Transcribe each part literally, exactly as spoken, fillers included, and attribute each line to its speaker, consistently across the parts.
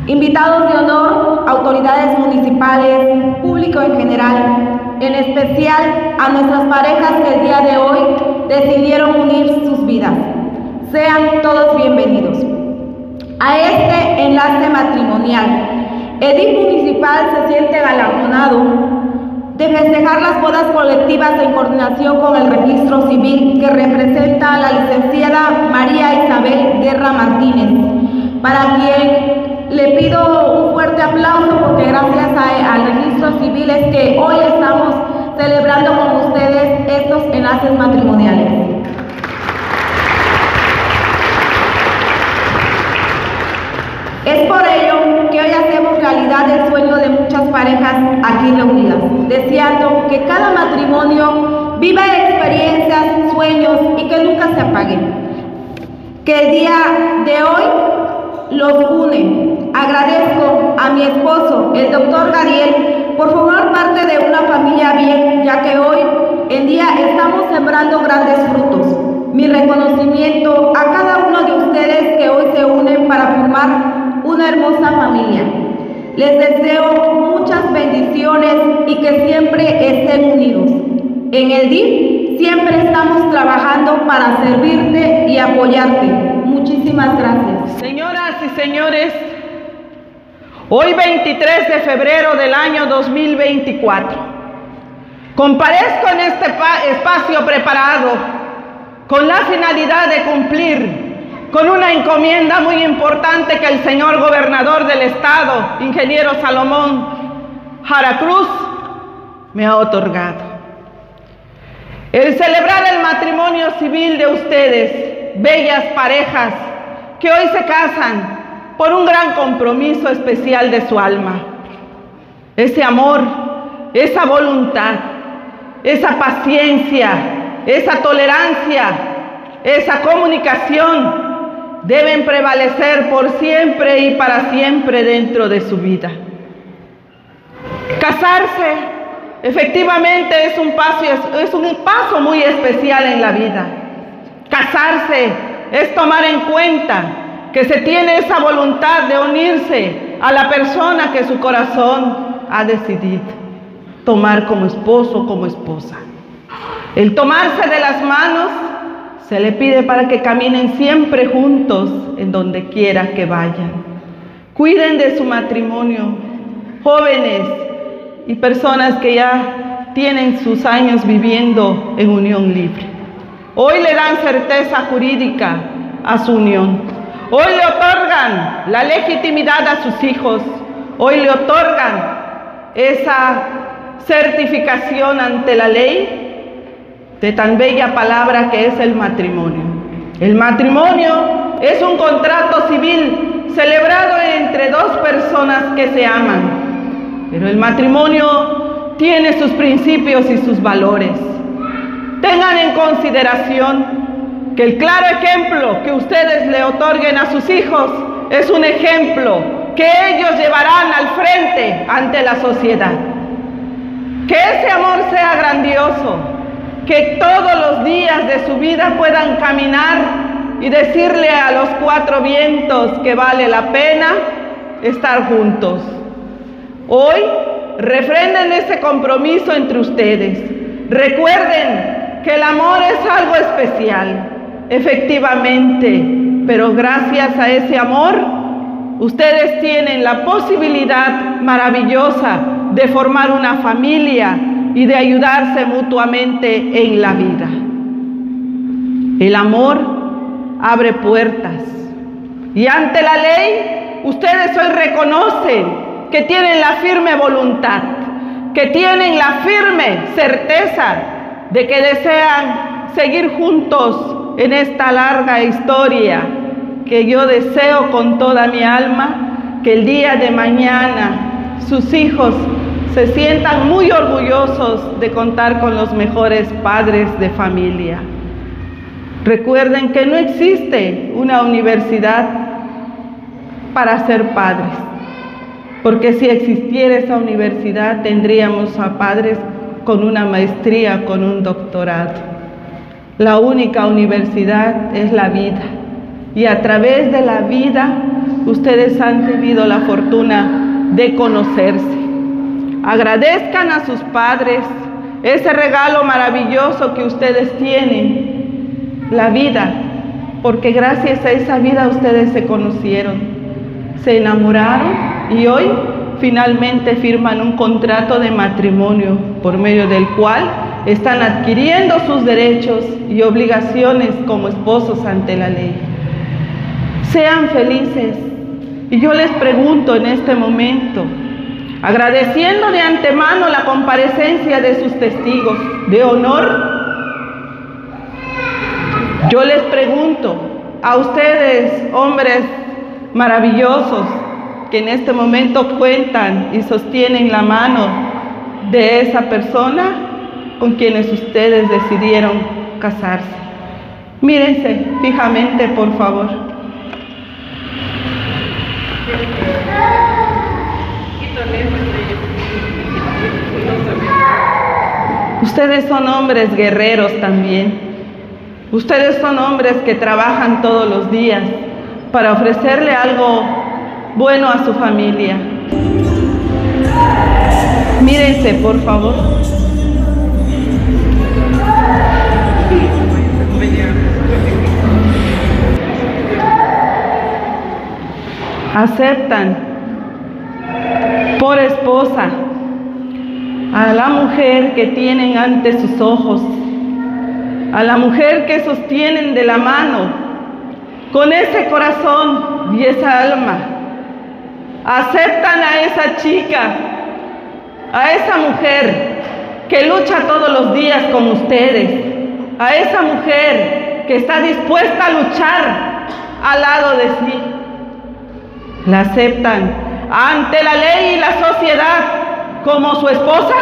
Speaker 1: invitados de honor, autoridades municipales, público en general, en especial a nuestras parejas que el día de hoy decidieron unir sus vidas. Sean todos bienvenidos a este enlace matrimonial. El D I F municipal se siente galardonado de festejar las bodas colectivas en coordinación con el registro civil que representa a la licenciada María Isabel Guerra Martínez, para quien le pido un fuerte aplauso porque gracias a, al registro civil es que hoy estamos celebrando con ustedes estos enlaces matrimoniales. Es por ello que hoy hacemos realidad el sueño de muchas parejas aquí reunidas, deseando que cada matrimonio viva experiencias, sueños y que nunca se apaguen. Que el día de hoy los une. Agradezco a mi esposo, el doctor Gadiel, por formar parte de una familia bien, ya que hoy en día estamos sembrando grandes frutos. Mi reconocimiento a cada uno de ustedes que hoy se unen para formar una hermosa familia. Les deseo muchas bendiciones y que siempre estén unidos. En el D I F siempre estamos trabajando para servirte y apoyarte. Muchísimas gracias.
Speaker 2: Señoras y señores, hoy veintitrés de febrero del año dos mil veinticuatro, comparezco en este espacio preparado con la finalidad de cumplir con una encomienda muy importante que el señor gobernador del estado, ingeniero Salomón Jara Cruz, me ha otorgado. El celebrar el matrimonio civil de ustedes, bellas parejas, que hoy se casan por un gran compromiso especial de su alma. Ese amor, esa voluntad, esa paciencia, esa tolerancia, esa comunicación, deben prevalecer por siempre y para siempre dentro de su vida. Casarse efectivamente es un paso, es un paso muy especial en la vida. Casarse es tomar en cuenta que se tiene esa voluntad de unirse a la persona que su corazón ha decidido tomar como esposo o como esposa. El tomarse de las manos se le pide para que caminen siempre juntos en donde quiera que vayan. Cuiden de su matrimonio, jóvenes y personas que ya tienen sus años viviendo en unión libre. Hoy le dan certeza jurídica a su unión. Hoy le otorgan la legitimidad a sus hijos. Hoy le otorgan esa certificación ante la ley de tan bella palabra que es el matrimonio. El matrimonio es un contrato civil celebrado entre dos personas que se aman, pero el matrimonio tiene sus principios y sus valores. Tengan en consideración que el claro ejemplo que ustedes le otorguen a sus hijos es un ejemplo que ellos llevarán al frente ante la sociedad. Que ese amor sea grandioso, que todos los días de su vida puedan caminar y decirle a los cuatro vientos que vale la pena estar juntos. Hoy refrenden ese compromiso entre ustedes. Recuerden que el amor es algo especial, efectivamente, pero gracias a ese amor, ustedes tienen la posibilidad maravillosa de formar una familia y de ayudarse mutuamente en la vida. El amor abre puertas y ante la ley ustedes hoy reconocen que tienen la firme voluntad, que tienen la firme certeza de que desean seguir juntos en esta larga historia que yo deseo con toda mi alma que el día de mañana sus hijos se sientan muy orgullosos de contar con los mejores padres de familia. Recuerden que no existe una universidad para ser padres, porque si existiera esa universidad tendríamos a padres con una maestría, con un doctorado. La única universidad es la vida, y a través de la vida ustedes han tenido la fortuna de conocerse. Agradezcan a sus padres ese regalo maravilloso que ustedes tienen, la vida, porque gracias a esa vida ustedes se conocieron, se enamoraron y hoy finalmente firman un contrato de matrimonio por medio del cual están adquiriendo sus derechos y obligaciones como esposos ante la ley. Sean felices. Y yo les pregunto en este momento, agradeciendo de antemano la comparecencia de sus testigos de honor, yo les pregunto a ustedes, hombres maravillosos, que en este momento cuentan y sostienen la mano de esa persona con quienes ustedes decidieron casarse. Mírense fijamente, por favor. Ustedes son hombres guerreros también. Ustedes son hombres que trabajan todos los días para ofrecerle algo bueno a su familia. Mírense, por favor. Aceptan por esposa a la mujer que tienen ante sus ojos, a la mujer que sostienen de la mano, con ese corazón y esa alma. Aceptan a esa chica, a esa mujer que lucha todos los días con ustedes, a esa mujer que está dispuesta a luchar al lado de sí. ¿La aceptan ante la ley y la sociedad como su esposa?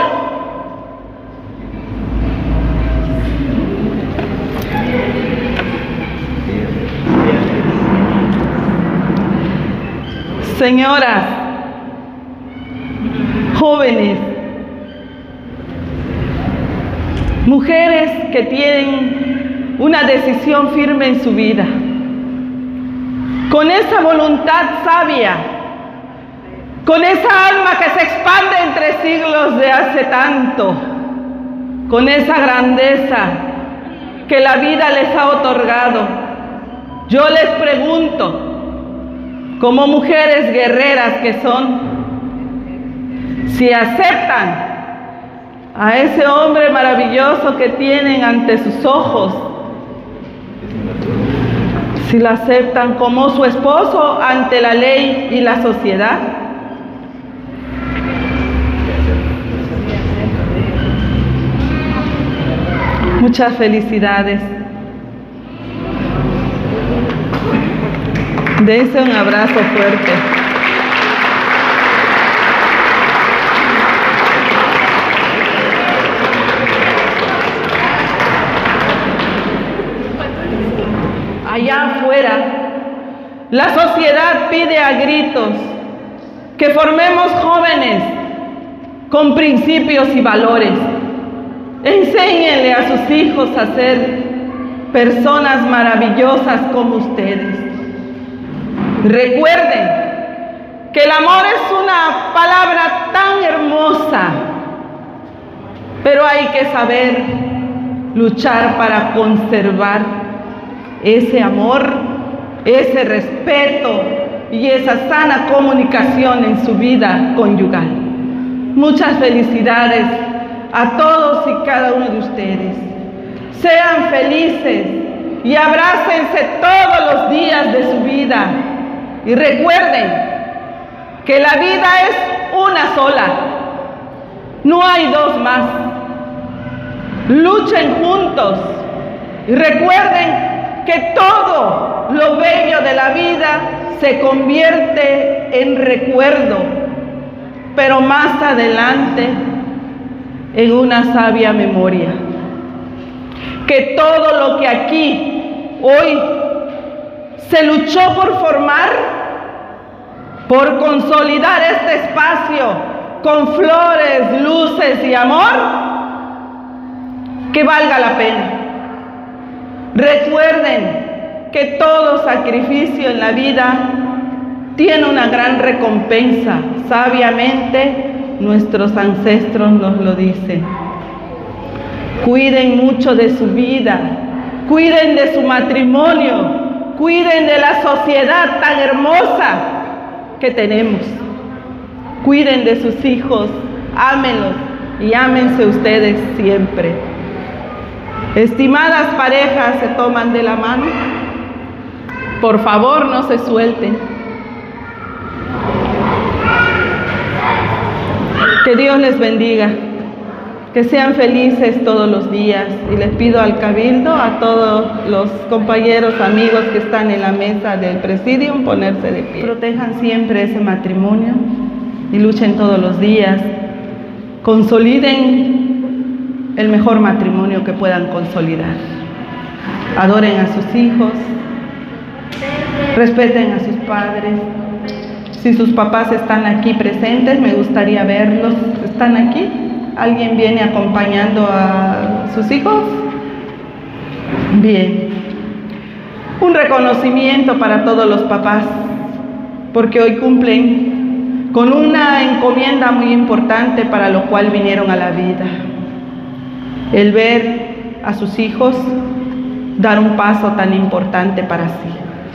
Speaker 2: Señoras, jóvenes, mujeres que tienen una decisión firme en su vida, con esa voluntad sabia, con esa alma que se expande entre siglos de hace tanto, con esa grandeza que la vida les ha otorgado, yo les pregunto, como mujeres guerreras que son, si aceptan a ese hombre maravilloso que tienen ante sus ojos, si lo aceptan como su esposo ante la ley y la sociedad. Muchas felicidades. Dense un abrazo fuerte. Allá afuera, la sociedad pide a gritos que formemos jóvenes con principios y valores. Enséñenle a sus hijos a ser personas maravillosas como ustedes. Recuerden que el amor es una palabra tan hermosa, pero hay que saber luchar para conservar ese amor, ese respeto y esa sana comunicación en su vida conyugal. Muchas felicidades a todos y cada uno de ustedes. Sean felices y abrácense todos los días de su vida. Y recuerden que la vida es una sola, no hay dos más. Luchen juntos y recuerden que todo lo bello de la vida se convierte en recuerdo, pero más adelante en una sabia memoria. Que todo lo que aquí hoy se luchó por formar, por consolidar este espacio con flores, luces y amor, que valga la pena. Recuerden que todo sacrificio en la vida tiene una gran recompensa. Sabiamente nuestros ancestros nos lo dicen. Cuiden mucho de su vida, cuiden de su matrimonio, cuiden de la sociedad tan hermosa que tenemos. Cuiden de sus hijos, ámenlos y ámense ustedes siempre. Estimadas parejas, se toman de la mano. Por favor, no se suelten. Que Dios les bendiga. Que sean felices todos los días. Y les pido al Cabildo, a todos los compañeros, amigos que están en la mesa del Presidium, ponerse de pie. Protejan siempre ese matrimonio y luchen todos los días. Consoliden el mejor matrimonio que puedan consolidar. Adoren a sus hijos. Respeten a sus padres. Si sus papás están aquí presentes, me gustaría verlos. ¿Están aquí? ¿Alguien viene acompañando a sus hijos? Bien. Un reconocimiento para todos los papás, porque hoy cumplen con una encomienda muy importante para lo cual vinieron a la vida. El ver a sus hijos dar un paso tan importante para sí.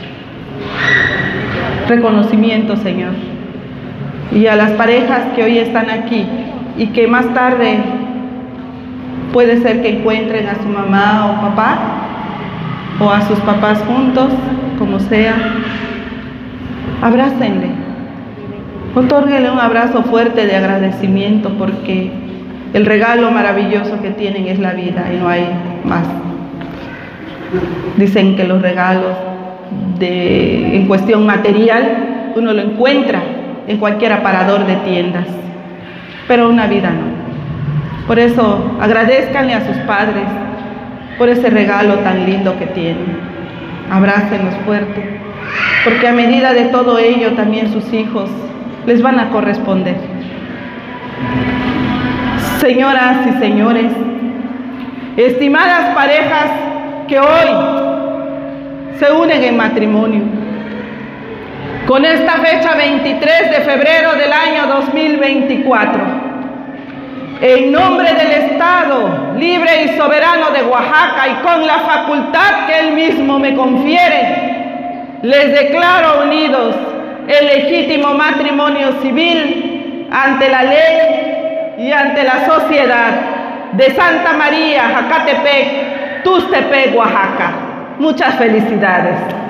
Speaker 2: Reconocimiento, Señor. Y a las parejas que hoy están aquí y que más tarde puede ser que encuentren a su mamá o papá o a sus papás juntos, como sea, abrácenle, otórguenle un abrazo fuerte de agradecimiento, porque el regalo maravilloso que tienen es la vida y no hay más. Dicen que los regalos de, en cuestión material uno lo encuentra en cualquier aparador de tiendas, pero una vida no. Por eso agradézcanle a sus padres por ese regalo tan lindo que tienen. Abrácenlos fuerte, porque a medida de todo ello también sus hijos les van a corresponder. Señoras y señores, estimadas parejas que hoy se unen en matrimonio, con esta fecha veintitrés de febrero del año dos mil veinticuatro, en nombre del Estado libre y soberano de Oaxaca y con la facultad que Él mismo me confiere, les declaro unidos el legítimo matrimonio civil ante la ley y ante la sociedad de Santa María, Jacatepec, Tuxtepec, Oaxaca. Muchas felicidades.